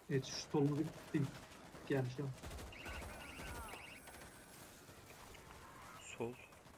Evet şu solunu bir yani şu an. Sol.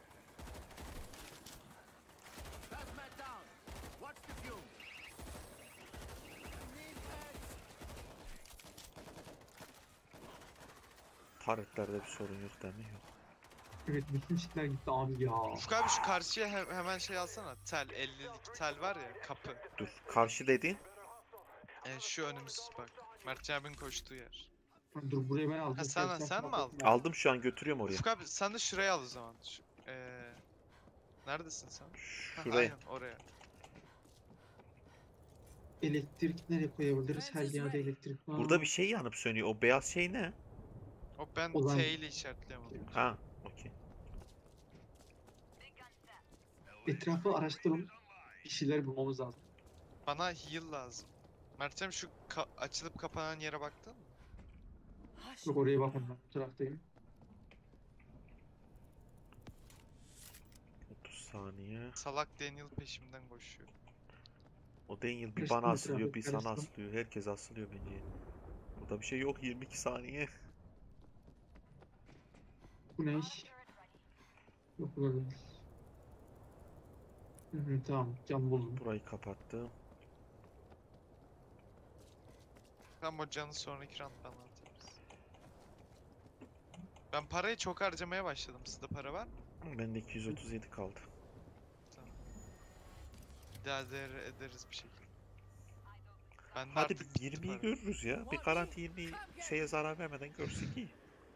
Turretlerde bir sorun yok değil mi? Yok. Evet bütün çitler gitti abi ya. Ufuk abi şu karşıya hemen şey alsana. Tel 50'lik tel var ya, kapı. Dur. Karşı dediğin? Şu önümüz bak. Mert abinin koştuğu yer. Ha, dur burayı ben aldım. Ha, sen mi aldın? Aldım, şu an götürüyorum oraya. Ufuk abi sen de şuraya al o zaman. Neredesin sen? Hah, Şuraya. aynen oraya. Elektrik nereye koyabiliriz? Her yerde elektrik var. Burada bir şey yanıp sönüyor. O beyaz şey ne? O ben Olan- T ile işaretleyemadım. Ha, okey. Etrafı araştıralım. Bir şeyler bulmamız lazım. Bana heal lazım. Mert'cim şu açılıp kapanan yere baktın mı? Yok oraya bakın ben. Bu taraftayım. 30 saniye. Salak Daniel peşimden koşuyor. O Daniel bir Karıştırma bana etrafı, asılıyor, bir sana karıştırma. asılıyor. Herkes asılıyor bence. Burada bir şey yok. 22 saniye. Bu ne iş? Yok burada değil. Hı hı, tamam cam buldum. Burayı kapattım. Tam o canı sonraki round'dan atarız. Ben parayı çok harcamaya başladım. Sizde para var mı? Bende 237 kaldı. Tamam. İdare ederiz bir şekilde. Ben de Hadi artık bir bitti 20'yi para. görürüz ya. Bir garanti 20'yi şeye zarar vermeden görsek iyi.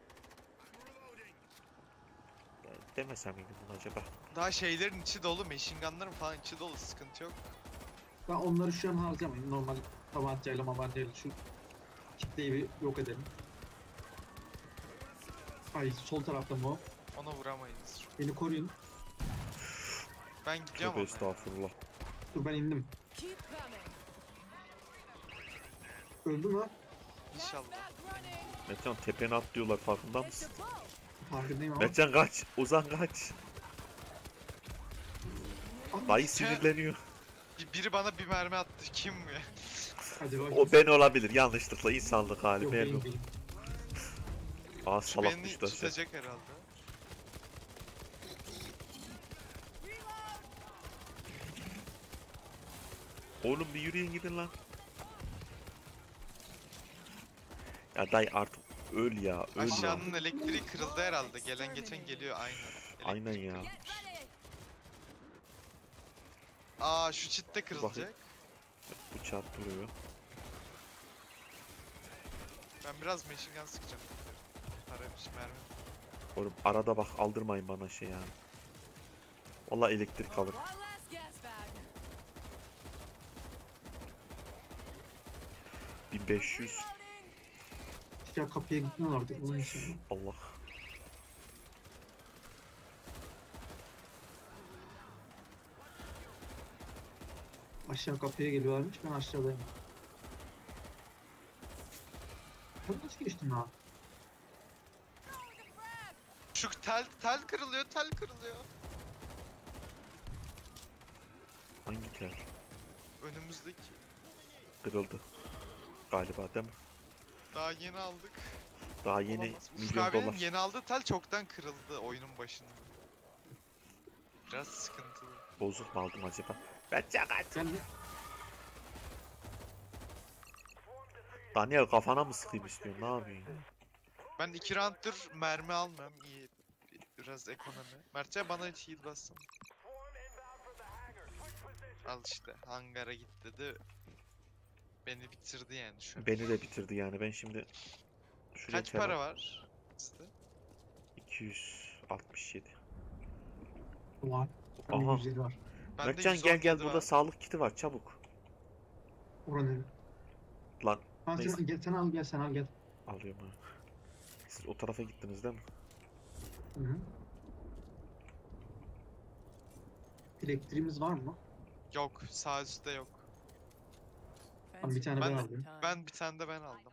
Demesem miydim bunu acaba? Daha şeylerin içi dolu, machine gun'ların falan içi dolu, sıkıntı yok. Ben onları şu an harcamayayım. Normal tabancayla mabancayla şu kitleyi bir yok edelim. Ay sol tarafta mı o? Ona vuramayız. Beni koruyun. Ben gidiyorum Tövbe ama. estağfurullah. Dur ben indim. Öldü mü? İnşallah. Metehan tepene atlıyorlar, farkında mısın? Farkındayım ama. Metehan kaç. Ozan kaç. Dayı sinirleniyor. Biri bana bir mermi attı. Kim mi? Hadi bak. O ben olabilir. Yanlışlıkla insanlık hali. Yok Memnun. benim. Aa, Şu salak beni düştü. tutacak herhalde. Oğlum bir yürüyün gidin lan. Ya dayı artık öl ya. Öl ya. Aşağının elektriği kırıldı herhalde. Gelen geçen geliyor aynen. Aynen ya. Aa şu çit de kırılacak. Bu çat duruyor. Ben biraz machine gun sıkacağım. Paramış mermi. Oğlum arada bak, aldırmayın bana şey yani. Vallahi elektrik alır. 1500. Ya kapıya gitmiyorlar artık bunun için. Allah. Aşağı kapıya geliyorlarmış ben aşağıdayım. Ben nasıl geçtim ha? Şu tel kırılıyor, tel kırılıyor. Hangi tel? Önümüzdeki. Kırıldı. Galiba değil mi? Daha yeni aldık. Daha yeni Olamaz. Ufuk milyon abinin dolar. yeni aldığı tel çoktan kırıldı oyunun başında. Biraz sıkıntılı. Bozuk mu aldım acaba? Ben çakat. Ben de Daniel kafana mı sıkayım istiyorsun? Ne yapıyorsun? Ben 2 round'dır mermi almıyorum. İyi. Biraz ekonomi. Mertçe bana hiç heal bassın. Al işte. Hangara git dedi. Beni bitirdi yani şu an. Beni de bitirdi yani. Ben şimdi şuraya Kaç para var sizde? 267. var. Aha. Bende 150 var. Bende Mertcan 117 gel burada var. sağlık kiti var, çabuk. Oranın. Lan Ben neyse, sen, gel, sen al gel sen al gel. alıyorum ha. Siz o tarafa gittiniz değil mi? Hı -hı. Elektriğimiz var mı? Yok. Sağ üstte yok. Tamam, bir tane ben Ben- aldım. Ben bir tane de ben aldım.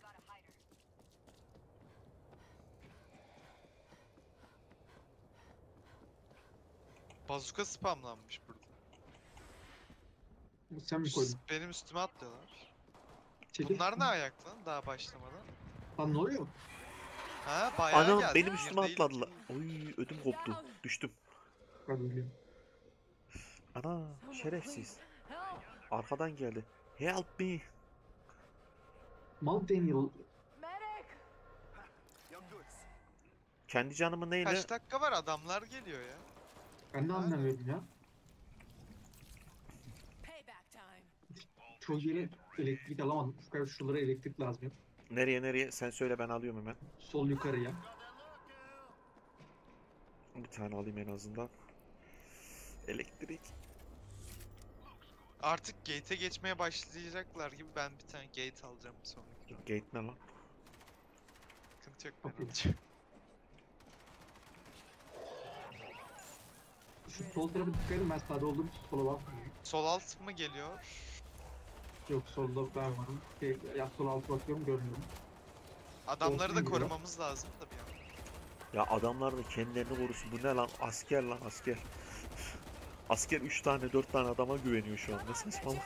Bazuka spamlanmış burada. Sen mi koydun? Benim üstüme atlıyorlar. Çekil. Bunlar ne ayak lan daha başlamadan? Lan ne oluyor? Ha bayağı Anam geldi. benim Bir üstüme değil, atladılar. iki değil. Oy ödüm koptu. Düştüm. Ben ölüyorum. Ana şerefsiz. Arkadan geldi. Help me. Mal Daniel. Kendi canımı neyle? Kaç dakika var adamlar geliyor ya. Ben de anlamıyorum ya. Çoğu yere elektrik alamadım. Şuralara elektrik lazım ya. Nereye? Sen söyle ben alıyorum hemen. Sol yukarıya. Bir tane alayım en azından. Elektrik. Artık gate'e geçmeye başlayacaklar gibi ben bir tane gate alacağım bir sonraki round. Gate ne lan? Sıkıntı yok ben Okey. alacağım. Şu sol tarafa dikkat edin, ben sağda olduğum için sola bakmıyorum. Sol alt mı geliyor? Yok solda ben varım. Ya sol alta bakıyorum görmüyorum. Adamları da Olsun ya. korumamız lazım da bir an. Ya adamlar da kendilerini korusun. Bu ne lan? Asker lan asker. Asker 3 tane 4 tane adama güveniyor şu an. Ne saçmalık.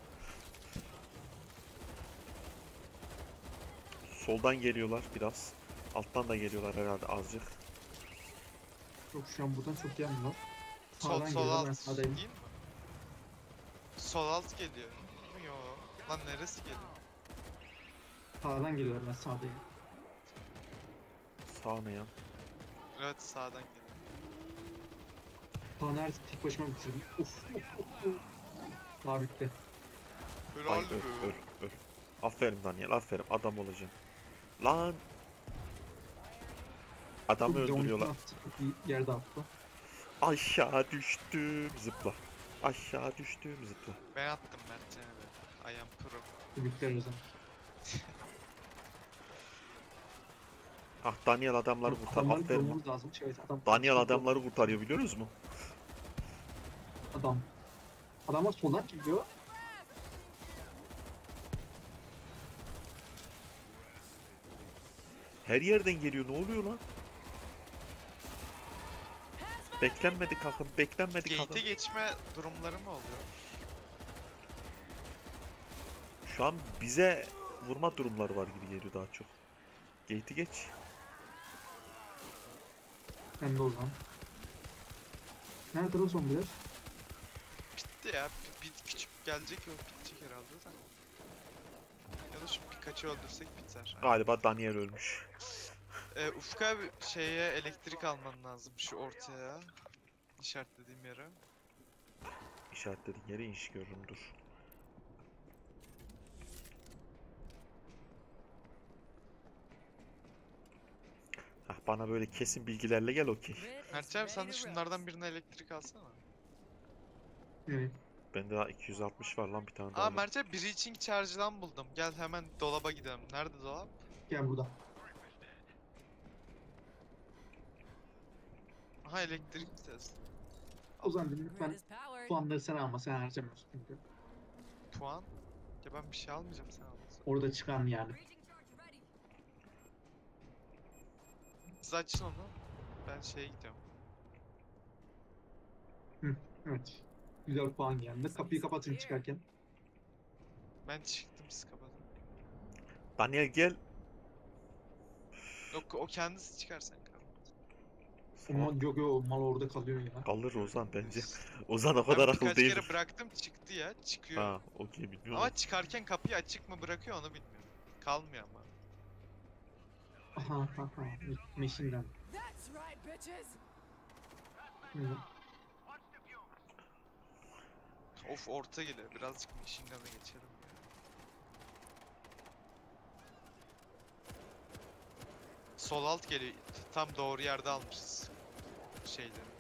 Soldan geliyorlar biraz. Alttan da geliyorlar herhalde azıcık. Yok şu an buradan çok gelmiyor. Sol Sağdan sol geliyor, ben alt sağdayım. değil mi? Sol alt geliyor. Yo. Lan neresi geliyor? Sağdan geliyor, ben sağdayım. Sağ ne ya? Evet sağdan geliyor. Sağ neredeyse tek başıma bitirdim. Uf. Daha bitti. Ay Helal öl be. öl öl. Aferin Daniel aferin adam olacaksın. Lan. Adamı Çok güzel, öldürüyorlar. 12 attı, çok iyi yerde attı. Aşağı düştüm zıpla. Aşağı düştüm zıpla. Ben attım Mertcan'a be. I am pro. Tebrikler o zaman. Ah Daniel adamları kurtar. Adamları Aferin. korumamız lazım. Evet, adam. Daniel adamları kurtarıyor biliyor musunuz mu? Adam. Adamlar soldan geliyor. Her yerden geliyor ne oluyor lan? Beklenmedik akım, beklenmedik akım. Gate'e geçme durumları mı oluyor? Şu an bize vurma durumları var gibi geliyor daha çok. Gate'i geç. Hem de o zaman. Nerede o zombiler? Bitti ya. Bir küçük gelecek o bitecek herhalde da. Ya da şu birkaçı öldürsek biter. Galiba Daniel ölmüş. Ufuk abi şeye elektrik alman lazım şu ortaya. İşaretlediğim yere. İşaretlediğin yere iş görürüm dur. Hah, bana böyle kesin bilgilerle gel okey. Mertcan abi sen de şunlardan birine elektrik alsana. Evet. Bende daha 260 var lan bir tane daha. Aa var. Mertcan breaching charge'dan buldum. Gel hemen dolaba gidelim. Nerede dolap? Gel burada. Aha elektrik test. O zaman dedim ben puanları sen alma, sen harcamıyorsun çünkü. Puan. Ya ben bir şey almayacağım sen almasın. Orada çıkan yani. Siz açın onu. Ben şeye gidiyorum. Evet. Güzel puan geldi. Kapıyı kapatın çıkarken. Ben çıktım siz kapatın. Daniel gel. Yok o kendisi çıkar sen kal. Ama yok yok, mal orada kalıyor ya. Kalır Ozan bence. Ozan o Ben kadar birkaç akıllı değil. kere bıraktım çıktı ya çıkıyor. Ha okey bilmiyorum. Ama çıkarken kapıyı açık mı bırakıyor onu bilmiyorum. Kalmıyor ama. Aha aha aha. Machine gun. Evet. Of orta geliyor. Birazcık machine gun'a geçelim ya. Sol alt geliyor. Tam doğru yerde almışız. Şeyleri.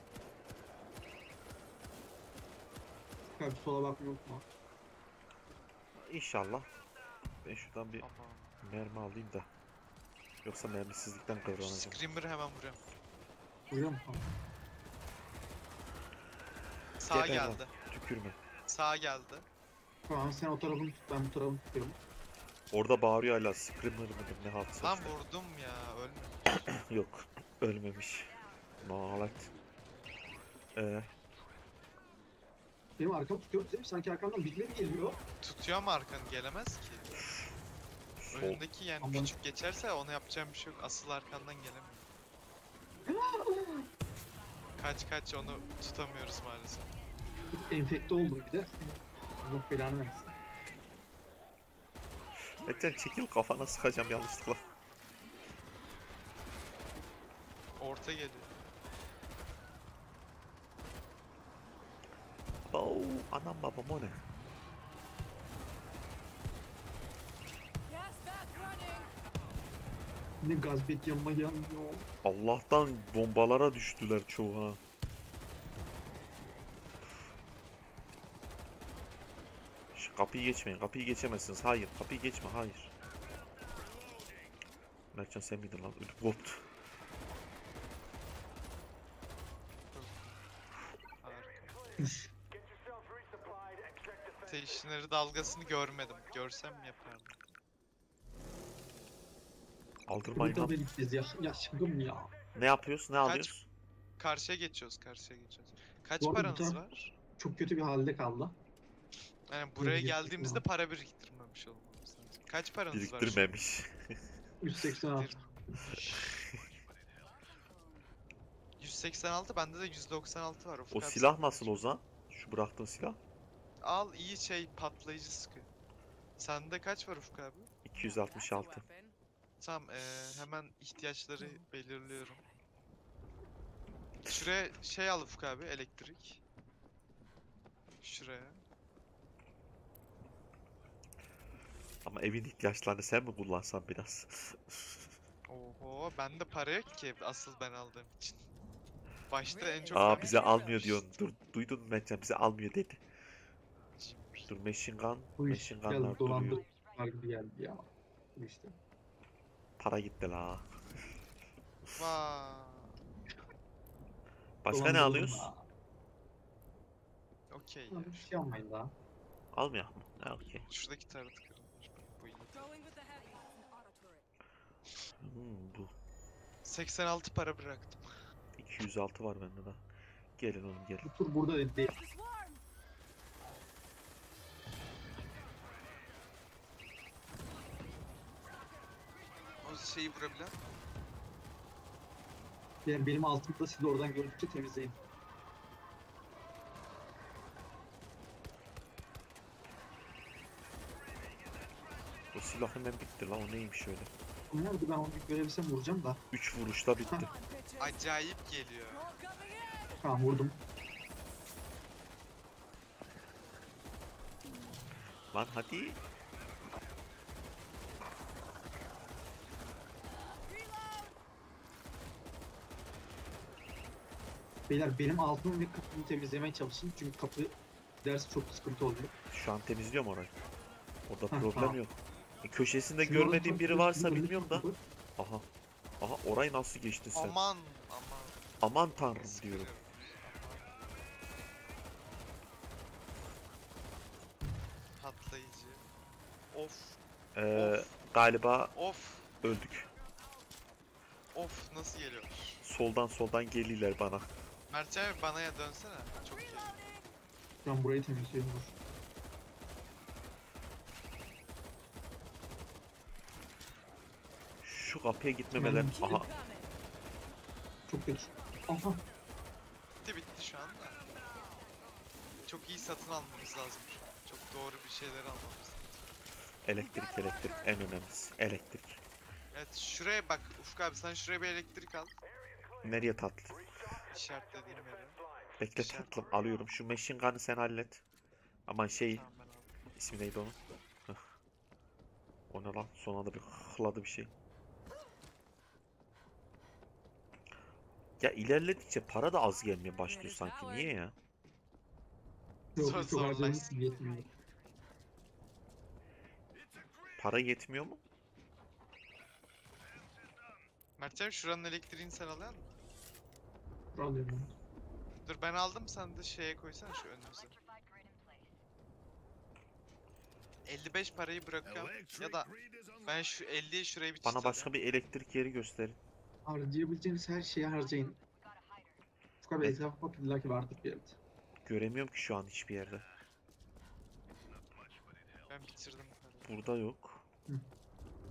Abi sola bakma unutma. İnşallah. Ben şuradan bir Ama mermi alayım da. Yoksa mermisizlikten kıvranacağım. Screamer hemen vuruyorum. Vuruyor musun? Sağa Geber lan, geldi. Tükürme. Sağa geldi. Tamam, sen o tarafını tut, ben bu tarafını tutuyorum. Orada bağırıyor hala. Screamer mıdır ne haltsa. Lan vurdum ya ölme. Yok. Ölmemiş. Nalet. Benim arkam tutuyor değil mi? Sanki arkamdan birileri geliyor. Tutuyor mu arkanı gelemez ki. Sol. Önündeki yani Ama- küçük geçerse ona yapacağım bir şey yok. Asıl arkandan gelemiyor. Kaç onu tutamıyoruz maalesef. Enfekte oldum bir de. Allah belanı versin. Mertcan çekil, kafana sıkacağım yanlışlıkla. Orta geliyor. Oo, anam babam o ne? Ne gazbet yanıma gelmiyor. Allah'tan bombalara düştüler çoğu ha. Şu kapıyı geçmeyin, kapıyı geçemezsiniz. Hayır, kapıyı geçme, hayır. Mertcan sen miydin lan? Ödüm koptu. Harika. Stationary dalgasını görmedim. Görsem yapardım. Aldırmayın Burada lan. birlikteyiz ya. Yaşadım ya. Ne yapıyoruz, ne alıyoruz? Karşıya karşıya geçiyoruz. Kaç Bu arada bu paranız taraf- var? Çok kötü bir halde kaldı. Yani buraya Yeni geldiğimizde geçtik para biriktirmemiş olmamız lazım. Kaç paranız var? Biriktirmemiş. 186. 186, bende de 196 var. Ufuk O abi silah sen nasıl kaç? Ozan? Şu bıraktığın silah? Al iyi patlayıcı sıkı. Sende kaç var Ufuk abi? 266. Tamam hemen ihtiyaçları belirliyorum. Şuraya al Ufuk abi, elektrik. Şuraya. Ama evin ihtiyaçlarını sen mi kullansan biraz? Oho, bende para yok ki asıl ben aldığım için. Başta en çok Aa, ben bize almıyor düşünmüştüm. diyorsun. Dur, duydun mu Mertcan, bize almıyor dedi. Dur, machine gun. Bu iş Machine gun'lar geldi duruyor. dolandırıcılar gibi geldi ya. Bu işte. Para gitti la. Vaa. Başka ne Dolandırıldım alıyoruz? ha. Okey ya. Lan bir şey almayın daha. Almıyor mu? Ha, okey. Şuradaki tarafı kırılmış. Bak bu iyi. Bu. 86 para bıraktım. 206 var bende de. Gelin oğlum, gelin. Bu tur burada değil. O şeyi vurabilen. Yani benim altımda siz oradan gördükçe temizleyin. O silah hemen bitti la, o neymiş öyle? Nerede ben onu bir görebilsem vuracağım da. 3 vuruşta bitti. Acayip geliyor. Tamam vurdum. Lan hadi. Beyler benim altımı ve kapımı temizlemeye çalışın. Çünkü kapı ders çok sıkıntı oluyor. Şu an temizliyorum orayı. Orada Heh, problem tamam. yok. Köşesinde Şimdi orada görmediğim çok biri kötü varsa bir bilmiyorum da. kapı. Aha. Aha, orayı nasıl geçtin sen? Aman. Aman tanrım diyorum. Patlayıcı. Of. Ee, galiba Of. öldük. Of nasıl geliyor? Soldan geliyorlar bana. Mertcan abi bana ya dönsene. Çok iyi. Ben burayı temizliyorum. Dur. Şu kapıya gitmemeler. Aha. Çok kötü. Aha. Bitti şu anda. Çok iyi satın almamız lazım şu an. Çok doğru bir şeyler almamız lazım. Elektrik en önemlisi. Elektrik. Evet şuraya bak Ufuk abi, sen şuraya bir elektrik al. Nereye tatlı? İşaretlediğim yere. Bekle tatlım, alıyorum. Şu machine gun'ı sen hallet. Aman şey, Tamam ben aldım. ismi neydi onun? Hıh. O ne lan? Son anda bir hıhladı bir şey. Ya ilerledikçe para da az gelmeye başlıyor sanki. Niye ya? Yok, Zor- çok harcamamız zorlaşsın. yetmiyor. Para yetmiyor mu? Mertcan abi şuranın elektriğini sen alıyor musun? Alıyorum. Dur ben aldım, sen de şeye koysana şu önümüze. 55 parayı bırakıyorum ya da ben şu 50'yi şuraya bir Bana çift başka alayım. bir elektrik yeri gösterin. Harcayabileceğiniz her şeyi harcayın. Çok abi Evet. etrafa bak illa ki vardır bir yerde. Göremiyorum ki şu an hiçbir yerde. Ben bitirdim parayı. Burada yok. Hı.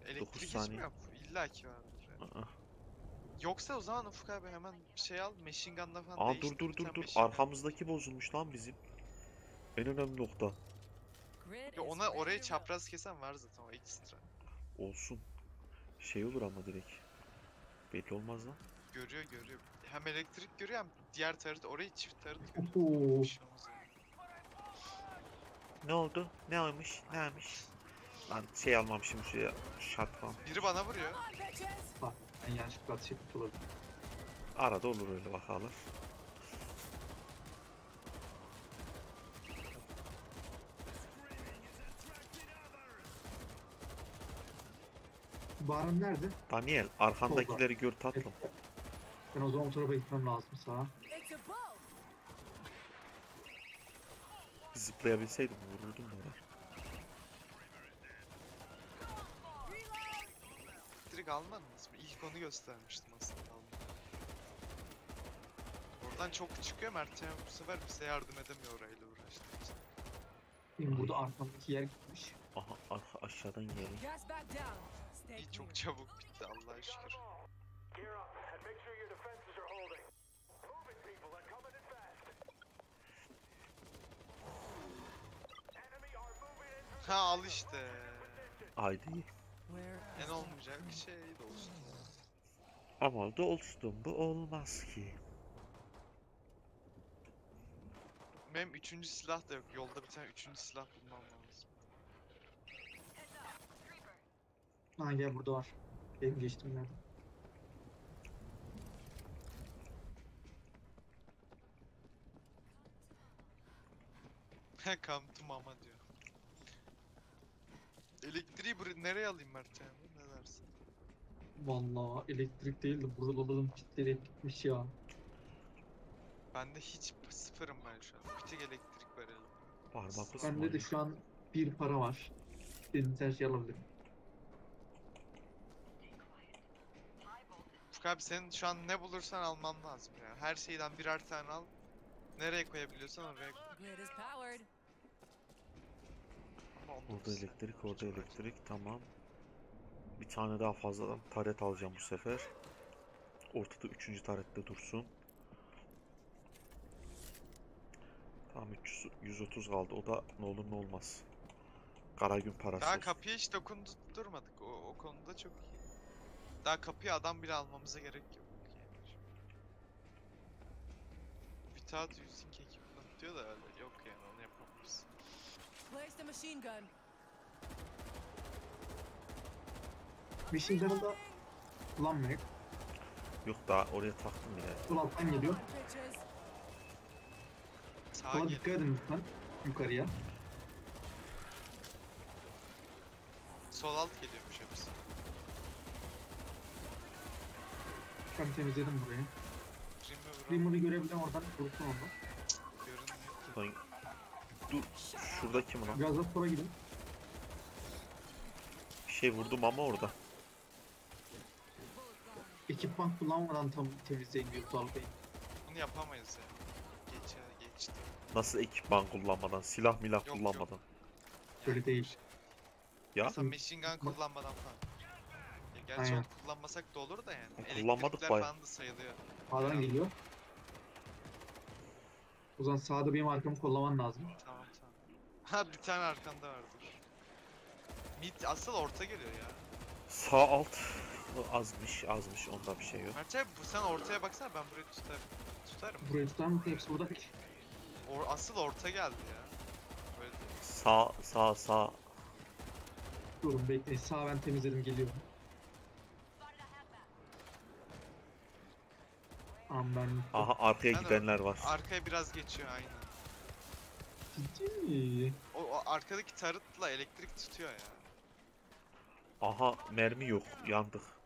Elektrik hiç saniye. mi yok? İlla ki vardır ya. Aa. Yoksa o zaman Ufuk abi hemen bir şey al. Machine gun'la falan Aa, değiştir. Bir tane dur. machine gun. Arkamızdaki bozulmuş lan bizim. En önemli nokta. Grid Ya is ona ready orayı to roll. çapraz kesen var zaten o ekstra. Olsun. Şey olur ama direkt. Belli olmaz lan. Görüyor. Hem elektrik görüyor hem diğer tarafta orayı çift tarafı görüyor. Oho. Bir şey olmaz yani. Ne oldu? Ne olmuş? Ne olmuş? Lan şey almamışım şuraya. Shotgun. Biri bana vuruyor. Come on, bitches! Bak ben yanlışlıkla atış etmiş olabilirim. Arada olur öyle vakalar. Baran nerede? Daniel, arkandakileri gör tatlım. Ben o zaman o tarafa gitmem lazım sağa. It's a bow! Zıplayabilseydim vururdum da var. Direkt almadınız mı? İlk onu göstermiştim aslında aldım. Oradan çok çıkıyor Mert yani bu sefer bize yardım edemiyor orayla uğraştığı için. Benim burada arkamdaki yer gitmiş. Aha, aşağıdan geliyor. Gas back down. Stay İyi clear. çok çabuk bitti Allah'a şükür. Gear up and make sure your defenses are holding. Move it, people. They're coming in fast. Enemy are moving in through Ha al işte. Haydi. Where En is olmayacak that şey dostum. Ama dostum bu olmaz ki. Benim üçüncü silah da yok. Yolda bir tane üçüncü silah bulmam lazım. Ha gel burada var. Benim geçtiğim yerde. Come to mama diyor. Elektriği nereye alayım Mert yani? Ne dersin? Vallahi elektrik değil de buralarım kilitleri gitmiş ya. Bende hiç sıfırım ben şu an. Bir tek elektrik var elimde. Parmak Bende de ısmarlayın. şu an bir para var. İstediğiniz her şeyi alabilirim. Ufuk abi senin şu an ne bulursan alman lazım ya. Her şeyden birer tane al. Nereye koyabiliyorsan oraya koy. Grid is powered. Ama onda Orada bir elektrik, saniye orada çok elektrik. Tamam. Bir tane daha fazladan taret alacağım bu sefer. Ortada üçüncü tarette dursun. Tamam 130 kaldı. O da ne olur ne olmaz. Kara gün parası Daha olsun. kapıya hiç dokundurmadık. O konuda çok iyi. Daha kapıya adam bile almamıza gerek yok. Yani. Without using equipment diyor da öyle yok yani onu yapamayız. Place the machine gun. Machine gun'ı da kullanmıyor. Yok daha oraya taktım ya. Sol alttan Come geliyor. on, bitches! Sağa Sola gel. dikkat edin lütfen. Yukarıya. Sol alt geliyormuş hepsi. Ben temizledim burayı. Rim'e vuran Limon'u görebilen oradan vursun onu. görünmüyor ki. Lan, dur. Şurada kim lan? Biraz da sola gidin. Bir şey vurdum ama orada. Ekipman kullanmadan tam temizleyin diyor Tuğal Bey. Bunu yapamayız ya. Geçti. Nasıl ekipman kullanmadan, silah milah Yok, kullanmadan. Öyle değil. Ya Mesela machine gun kullanmadan falan. Ya gerçi Aynen. onu kullanmasak da olur da yani. Kullanmadık Elektrikler bayağı. falan da sayılıyor. Sağdan geliyor. O zaman sağda benim arkamı kollaman lazım. Tamam. Ha bir tane arkanda vardır. Mid asıl orta geliyor ya. sağ alt azmış onda bir şey yok. Mert abi sen ortaya baksana ben burayı tutarım. Burayı tutar mı? Hepsi burada. Asıl orta geldi ya. Böyle Sağ. Durun bekleyin. Sağ ben temizledim geliyorum. Tamam ben... Aha arkaya Ben de gidenler var. arkaya biraz geçiyor aynen. Ciddi mi? O arkadaki tarıtla elektrik tutuyor ya. Aha mermi yok yandık.